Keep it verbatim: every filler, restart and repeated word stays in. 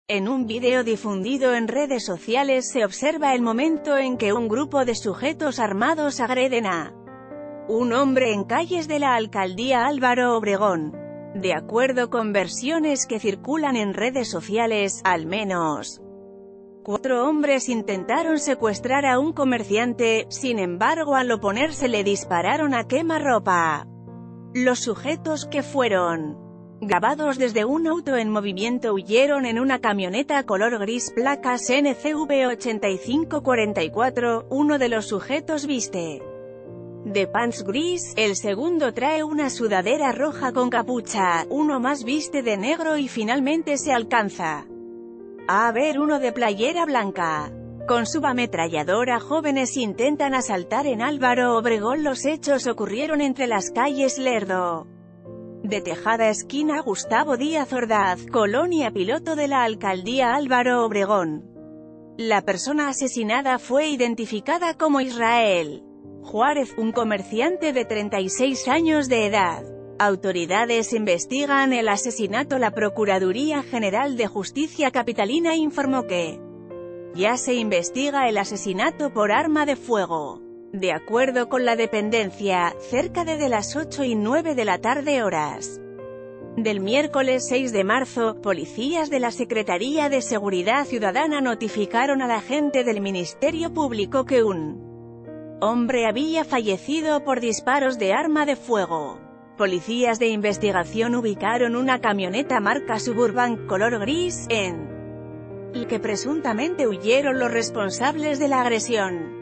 En un video difundido en redes sociales se observa el momento en que un grupo de sujetos armados agreden a un hombre en calles de la alcaldía Álvaro Obregón. De acuerdo con versiones que circulan en redes sociales, al menos cuatro hombres intentaron secuestrar a un comerciante, sin embargo al oponerse le dispararon a quemarropa. Los sujetos, que fueron grabados desde un auto en movimiento, huyeron en una camioneta color gris placas N C V ochenta y cinco cuarenta y cuatro, uno de los sujetos viste de pants gris, el segundo trae una sudadera roja con capucha, uno más viste de negro y finalmente se alcanza a ver uno de playera blanca. Con subametralladora jóvenes intentan asaltar en Álvaro Obregón. Los hechos ocurrieron entre las calles Lerdo de Tejada esquina Gustavo Díaz Ordaz, Colonia Piloto de la alcaldía Álvaro Obregón. La persona asesinada fue identificada como Israel Juárez, un comerciante de treinta y seis años de edad. Autoridades investigan el asesinato. La Procuraduría General de Justicia Capitalina informó que ya se investiga el asesinato por arma de fuego. De acuerdo con la dependencia, cerca de, de las ocho y nueve de la tarde horas del miércoles seis de marzo, policías de la Secretaría de Seguridad Ciudadana notificaron al agente del Ministerio Público que un hombre había fallecido por disparos de arma de fuego. Policías de investigación ubicaron una camioneta marca Suburban, color gris, en la que presuntamente huyeron los responsables de la agresión.